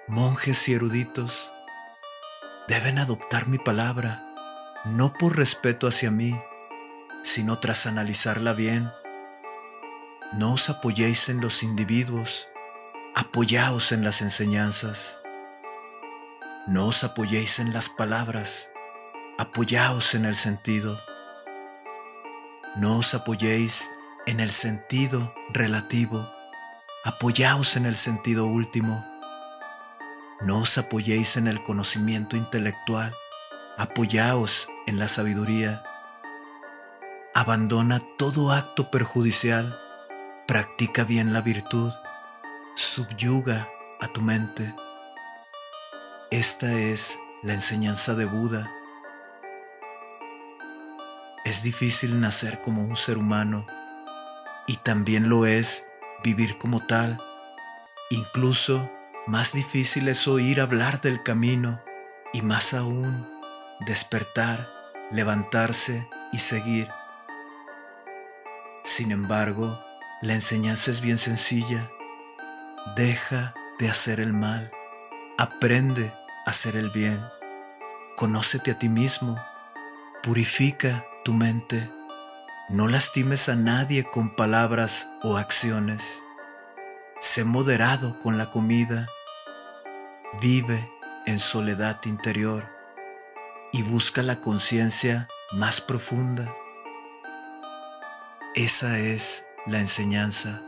Monjes y eruditos deben adoptar mi palabra, no por respeto hacia mí, sino tras analizarla bien. No os apoyéis en los individuos, apoyaos en las enseñanzas. No os apoyéis en las palabras, apoyaos en el sentido. No os apoyéis en el sentido relativo, apoyaos en el sentido último. No os apoyéis en el conocimiento intelectual, apoyaos en la sabiduría. Abandona todo acto perjudicial, practica bien la virtud, subyuga a tu mente. Esta es la enseñanza de Buda. Es difícil nacer como un ser humano y también lo es vivir como tal. Incluso más difícil es oír hablar del camino y más aún despertar, levantarse y seguir. Sin embargo, la enseñanza es bien sencilla. Deja de hacer el mal, aprende a hacer el bien, conócete a ti mismo, purifica tu mente, no lastimes a nadie con palabras o acciones, sé moderado con la comida, vive en soledad interior y busca la conciencia más profunda. Esa es la enseñanza.